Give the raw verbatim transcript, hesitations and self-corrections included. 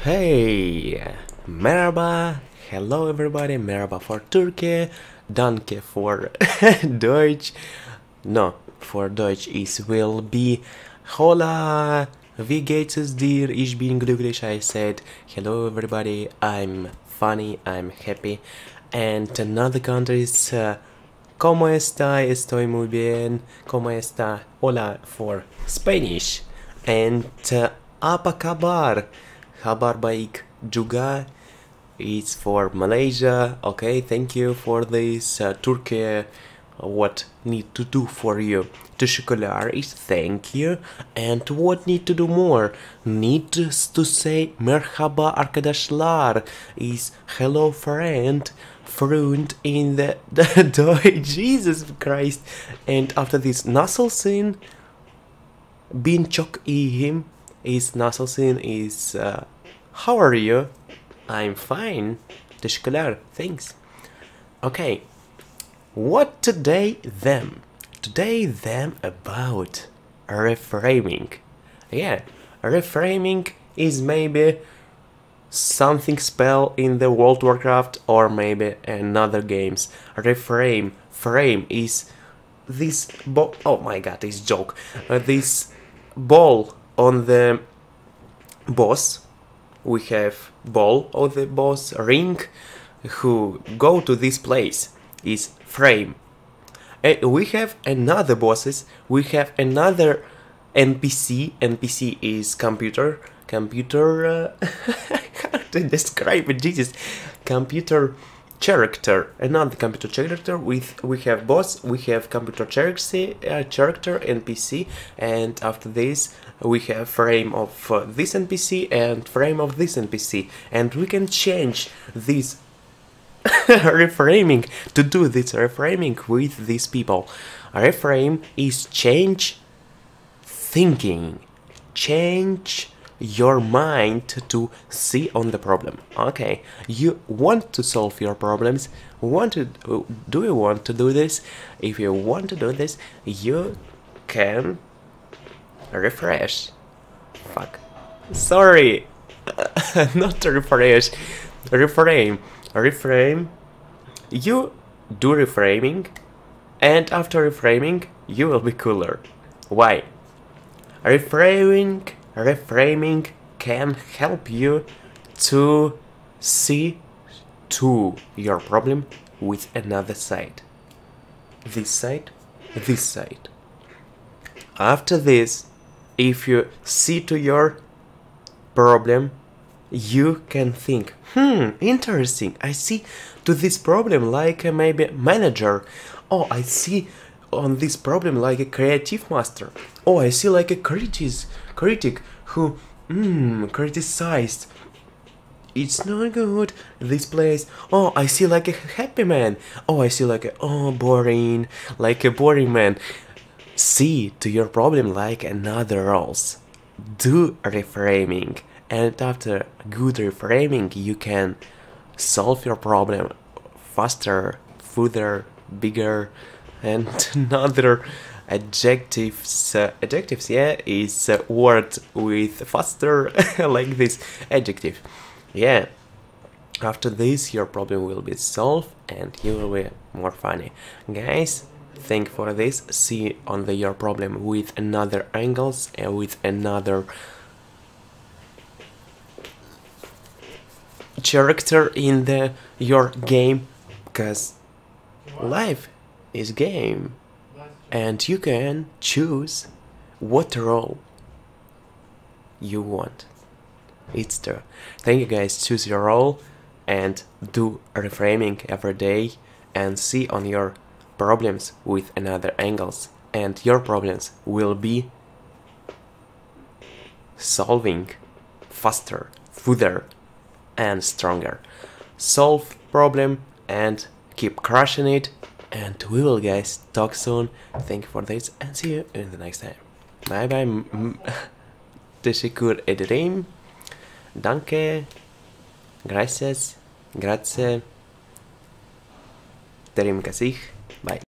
Hey, merhaba, hello everybody, merhaba for Turkey, danke for Deutsch, no, for Deutsch is will be hola, wie geht es dir, ich bin glücklich, I said hello everybody, I'm funny, I'm happy, and another country is uh, ¿Cómo está? Estoy muy bien. ¿Cómo está? Hola for Spanish. And uh, apa kabar? Kabar baik juga is for Malaysia. Okay, thank you for this. Uh, Turkey, what need to do for you? Teşekkürler is thank you. And what need to do more? Need to say merhaba arkadaşlar is hello friend. Friend in the, the Deutsch, Jesus Christ. And after this nasılsın? Bin çok iyiyim is nasılsın is uh, how are you? I'm fine. Teşekkürler. Thanks. Okay. What today them? Today them about reframing. Yeah, reframing is maybe something spell in the World of Warcraft or maybe another games. Reframe, frame is this ball. Oh my god, this joke. Uh, this ball on the boss. We have ball of the boss ring who go to this place is frame. And we have another bosses. We have another N P C. N P C is computer. Computer. Uh, how to describe it? Jesus. Computer character. Another computer character. With we have boss. We have computer character. Uh, character N P C. And after this, we have frame of uh, this N P C and frame of this N P C. And we can change this reframing to do this reframing with these people. Reframe is change thinking, change your mind to see on the problem. Okay, you want to solve your problems, want to do you want to do this? If you want to do this, you can refresh. Fuck, sorry. Not refresh, reframe. Reframe, you do reframing, and after reframing you will be cooler. Why? Reframing, reframing can help you to see to your problem with another side. This side, this side. After this, if you see to your problem, you can think, hmm, interesting, I see to this problem like a maybe manager. Oh, I see on this problem like a creative master. Oh, I see like a critic, critic who, hmm, criticized. It's not good, this place. Oh, I see like a happy man. Oh, I see like a, oh, boring, like a boring man. See to your problem like another roles. Do reframing. And after good reframing, you can solve your problem faster, further, bigger, and another adjectives. Uh, adjectives, yeah, is a word with faster, like this adjective. Yeah. After this, your problem will be solved, and you will be more funny, guys. Thank for this. See on the your problem with another angles and with another character in the your game, because life is game and you can choose what role you want. It's true. Thank you guys. Choose your role and do reframing every day and see on your problems with another angles, and your problems will be solving faster, further and stronger. Solve problem and keep crushing it, and we will guys talk soon. Thank you for this and see you in the next time. Bye bye. Teşekkür ederim. Danke. Gracias. Grazie. Terima kasih. Bye.